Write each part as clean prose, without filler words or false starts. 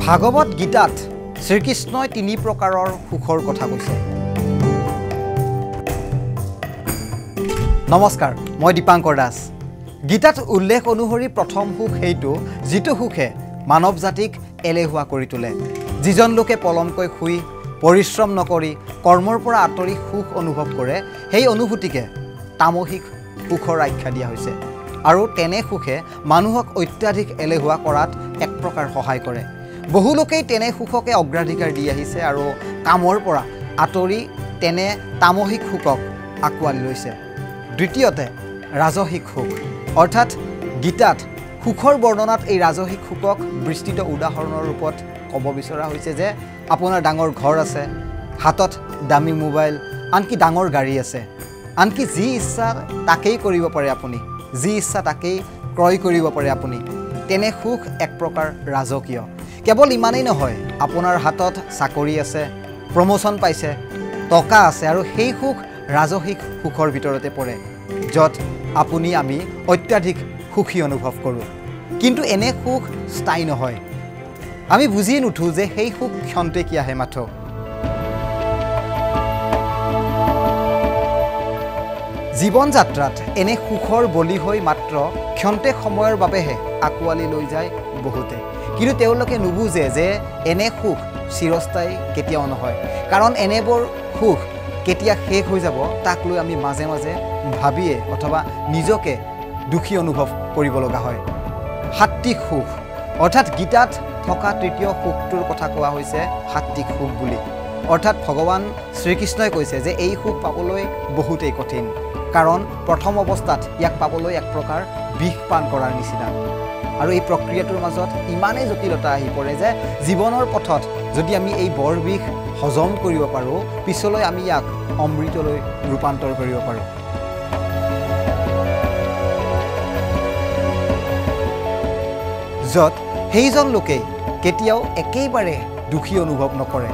ভাগৱত গীতাত শ্ৰীকৃষ্ণই তিনি প্ৰকাৰৰ সুখৰ কথা কৈছে। নমস্কাৰ, মই দীপাংকৰ দাস। গীতাত উল্লেখ অনুসৰি প্ৰথম সুখ সেইটো যিটো সুখে মানৱ জাতিক এলেহুৱা কৰি তোলে। যিজন লোকে পলমকৈ শুই পৰিশ্ৰম নকৰি কৰ্মৰ পৰা আঁতৰি সুখ অনুভৱ কৰে, সেই অনুভূতিকে তামসিক সুখৰ আখ্যা দিয়া হৈছে। আৰু তেনে সুখে মানুহক অত্যাধিক এলেহুৱা কৰাত এক প্ৰকাৰ সহায় কৰে। বহু লোকেই তেনে সুখকে অগ্ৰাধিকাৰ দি আহিছে আৰু কামৰ পৰা আঁতৰি তেনে তামসিক সুখক আঁকোৱালি লৈছে। দ্বিতীয়তে ৰাজসিক সুখ, অৰ্থাৎ গীতাত সুখৰ বৰ্ণনাত এই ৰাজসিক সুখক বিস্তৃত উদাহৰণৰ ৰূপত ক'ব বিচৰা হৈছে যে আপোনাৰ ডাঙৰ ঘৰ আছে, হাতত দামী মোবাইল, আনকি ডাঙৰ গাড়ী আছে, আনকি যি ইচ্ছা তাকেই কৰিব পাৰে আপুনি, যি ইচ্ছা তাকেই ক্ৰয় কৰিব পাৰে আপুনি। তেনে সুখ এক প্ৰকাৰ ৰাজকীয়। কেৱল ইমানেই নহয়, আপোনাৰ হাতত চাকৰি আছে, প্ৰমোশ্যন পাইছে, টকা আছে, আৰু সেই সুখ ৰাজসিক সুখৰ ভিতৰতে পৰে, য'ত আপুনি আমি অত্যাধিক সুখী অনুভৱ কৰোঁ। কিন্তু এনে সুখ স্থায়ী নহয়। আমি বুজি নুঠো যে সেই সুখ ক্ষন্তেকীয়াহে মাথো। জীৱন যাত্ৰাত এনে সুখৰ বলি হৈ মাত্ৰ ক্ষন্তেক সময়ৰ বাবেহে আঁকোৱালি লৈ যায় বহুতে। কিন্তু তেওঁলোকে নুবুজে যে এনে সুখ চিৰস্থায়ী কেতিয়াও নহয়। কাৰণ এনেবোৰ সুখ কেতিয়া শেষ হৈ যাব তাক লৈ আমি মাজে মাজে ভাবিয়ে অথবা নিজকে দুখী অনুভৱ কৰিব লগা হয়। সাত্ত্বিক সুখ, অৰ্থাৎ গীতাত থকা তৃতীয় সুখটোৰ কথা কোৱা হৈছে সাত্ত্বিক সুখ বুলি। অৰ্থাৎ ভগৱান শ্ৰীকৃষ্ণই কৈছে যে এই সুখ পাবলৈ বহুতেই কঠিন। কাৰণ প্ৰথম অৱস্থাত ইয়াক পাবলৈ এক প্ৰকাৰ বিষ পান কৰাৰ নিচিনা। আৰু এই প্ৰক্ৰিয়াটোৰ মাজত ইমানেই জটিলতা আহি পৰে যে জীৱনৰ পথত যদি আমি এই বৰ বিষ হজম কৰিব পাৰোঁ, পিছলৈ আমি ইয়াক অমৃতলৈ ৰূপান্তৰ কৰিব পাৰোঁ। য'ত সেইজন লোকেই কেতিয়াও একেবাৰে দুখী অনুভৱ নকৰে।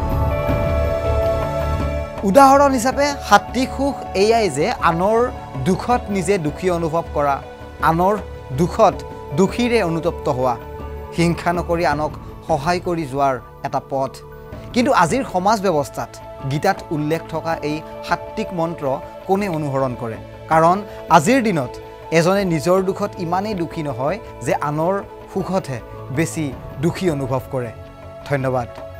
উদাহৰণ হিচাপে সাত্ত্বিক সুখ এয়াই যে আনৰ দুখত নিজে দুখী অনুভৱ কৰা, আনৰ দুখত দুখীৰে অনুতপ্ত হোৱা, হিংসা নকৰি আনক সহায় কৰি যোৱাৰ এটা পথ। কিন্তু আজিৰ সমাজ ব্যৱস্থাত গীতাত উল্লেখ থকা এই সাত্ত্বিক মন্ত্ৰ কোনে অনুসৰণ কৰে? কাৰণ আজিৰ দিনত এজনে নিজৰ দুখত ইমানেই দুখী নহয় যে আনৰ সুখতহে বেছি দুখী অনুভৱ কৰে। ধন্যবাদ।